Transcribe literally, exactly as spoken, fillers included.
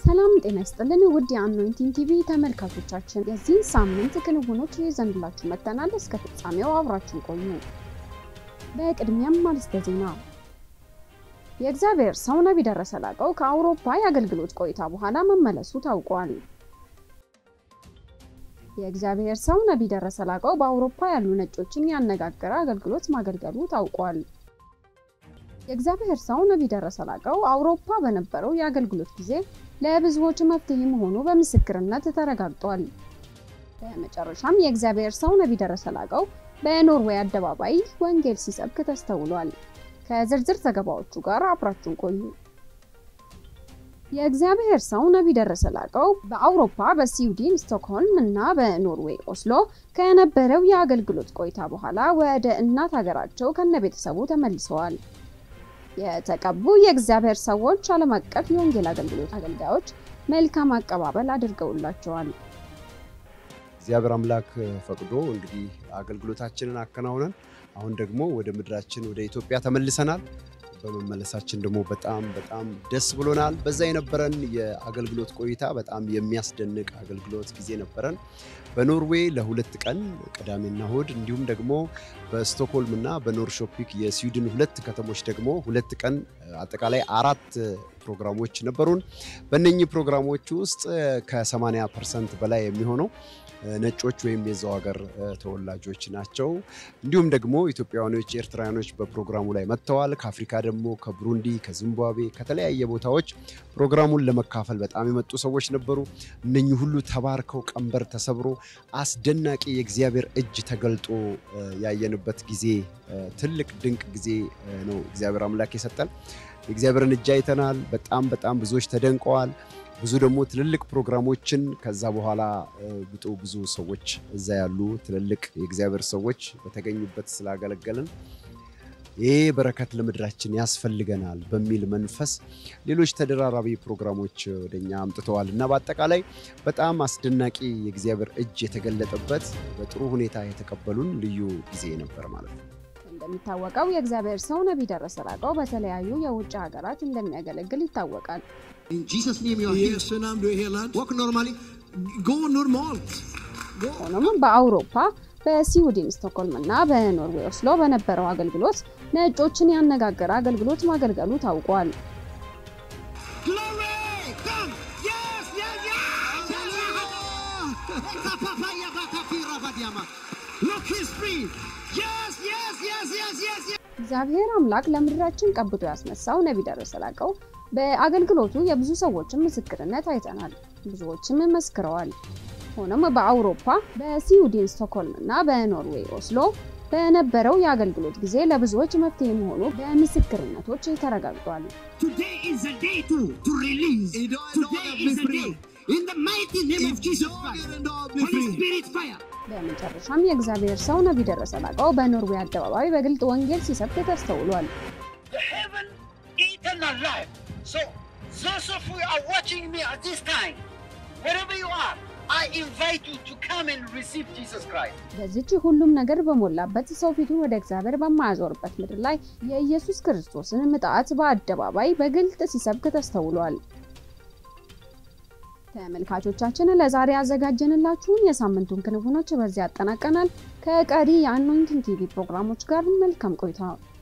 ሰላም ጤና ይስጥልን ውድ የአኖይንቲንግ ቲቪ ተመልካቾቻችን የዚህ ሳምንት ክንውኖች ይዘንላችሁ መተናል እስከ ፍጻሜው አብራችሁ ቆዩ። በቅድሚያም ማለስተ ዜና የእግዚአብሔር ሰው ነብይ ደረሰ ላቀው ከአውሮፓ የአገልግሎት ቆይታ በኋላ መመለሱ ታውቋል። የእግዚአብሔር ሰው ነብይ ደረሰ ላቀው በአውሮፓ ያሉ ነጮችን ያነጋገረ አገልግሎት ማገልገሉ ታውቋል። የእግዚአብሔር ሰው ነብይ ደረሰ ላቀው አውሮፓ በነበረው የአገልግሎት ጊዜ ለብዙዎች መፍትሄ መሆኑ በምስክርነት ተረጋግጧል። በመጨረሻም የእግዚአብሔር ሰው ነብይ ደረሰ ላቀው በኖርዌይ አደባባይ ወንጌል ሲሰብክ ተስተውሏል። ከዝርዝር ዘገባዎቹ ጋር አብራችሁን ቆዩ። የእግዚአብሔር ሰው ነብይ ደረሰ ላቀው በአውሮፓ በስዊድን ስቶክሆልም እና በኖርዌይ ኦስሎ ከነበረው የአገልግሎት ቆይታ በኋላ ወደ እናት ሀገራቸው ከነቤተሰቡ ተመልሰዋል። የተቀቡ የእግዚአብሔር ሰዎች ዓለም አቀፍ የወንጌል አገልግሎት አገልጋዮች መልካም አቀባበል አድርገውላቸዋል። እግዚአብሔር አምላክ ፈቅዶ እንግዲህ አገልግሎታችንን አከናውነን አሁን ደግሞ ወደ ምድራችን ወደ ኢትዮጵያ ተመልሰናል። በመመለሳችን ደግሞ በጣም በጣም ደስ ብሎናል። በዛ የነበረን የአገልግሎት ቆይታ በጣም የሚያስደንቅ አገልግሎት ጊዜ ነበረን። በኖርዌይ ለሁለት ቀን ቅዳሜና እሁድ እንዲሁም ደግሞ በስቶክሆልም እና በኖርሾፒክ የስዊድን ሁለት ከተሞች ደግሞ ሁለት ቀን አጠቃላይ አራት ፕሮግራሞች ነበሩን። በእነኚህ ፕሮግራሞች ውስጥ ከ80 ፐርሰንት በላይ የሚሆነው ነጮች ወይም የዛው ሀገር ተወላጆች ናቸው። እንዲሁም ደግሞ ኢትዮጵያውያኖች ኤርትራውያኖች በፕሮግራሙ ላይ መጥተዋል። ከአፍሪካ ደግሞ ከብሩንዲ ከዚምባብዌ ከተለያየ ቦታዎች ፕሮግራሙን ለመካፈል በጣም የመጡ ሰዎች ነበሩ። እነኚህ ሁሉ ተባርከው ቀንበር ተሰብሮ አስደናቂ የእግዚአብሔር እጅ ተገልጦ ያየንበት ጊዜ ትልቅ ድንቅ ጊዜ ነው እግዚአብሔር አምላክ የሰጠን። የእግዚአብሔርን እጅ አይተናል። በጣም በጣም ብዙዎች ተደንቀዋል። ብዙ ደግሞ ትልልቅ ፕሮግራሞችን ከዛ በኋላ ብጡ ብዙ ሰዎች እዛ ያሉ ትልልቅ የእግዚአብሔር ሰዎች በተገኙበት ስላገለገልን ይሄ በረከት ለምድራችን ያስፈልገናል በሚል መንፈስ ሌሎች ተደራራቢ ፕሮግራሞች ወደኛ አምጥተዋልና በአጠቃላይ በጣም አስደናቂ የእግዚአብሔር እጅ የተገለጠበት በጥሩ ሁኔታ የተቀበሉን ልዩ ጊዜ ነበር ማለት ነው። እንደሚታወቀው የእግዚአብሔር ሰው ነብይ ደረሰ ላቀው በተለያዩ የውጭ ሀገራት እንደሚያገለግል ይታወቃል። In Jesus name you are healed. Jesu namn du är helad. Walk normally. Gå normalt. ሆኖም በአውሮፓ በስዊድን ስቶክሆልም እና በኖርዌይ ኦስሎ በነበረው አገልግሎት ነጮችን ያነጋገረ አገልግሎት ማገልገሉ ታውቋል። Glory! Come! Yes, yes, yes! Look his free. Yes, yes, yes, yes, yes, yes. እግዚአብሔር አምላክ ለምድራችን ቀብቶ ያስነሳው ነብይ ደረሰ ላቀው በአገልግሎቱ የብዙ ሰዎችን ምስክርነት አይተናል። ብዙዎችም መስክረዋል። ሆኖም በአውሮፓ በስዊድን ስቶክሆልም እና በኖርዌይ ኦስሎ በነበረው የአገልግሎት ጊዜ ለብዙዎች መፍትሄ መሆኑ በምስክርነቶች ተረጋግጧል። Today is the day to to release. Today is the day. In the mighty name of Jesus Christ. Holy Spirit fire. በመጨረሻም የእግዚአብሔር ሰው ነብይ ደረሰ ላቀው በኖርዌይ አደባባይ በግልጥ ወንጌል ሲሰብክ ተስተውሏል። The heaven eternal life. So those of you are watching me at this time, wherever you are, I invite you to come and receive Jesus Christ. በዚች ሁሉም ነገር በመላበት ሰው ፊቱን ወደ እግዚአብሔር በማያዞርበት ምድር ላይ የኢየሱስ ክርስቶስን ምጣት በአደባባይ በግልጥ ሲሰብክ ተስተውሏል። ተመልካቾቻችን ለዛሬ ያዘጋጀንላችሁን የሳምንቱን ክንውኖች በዚህ አጠናቀናል። ከቀሪ የአኖይንቲንግ ቲቪ ፕሮግራሞች ጋር መልካም ቆይታ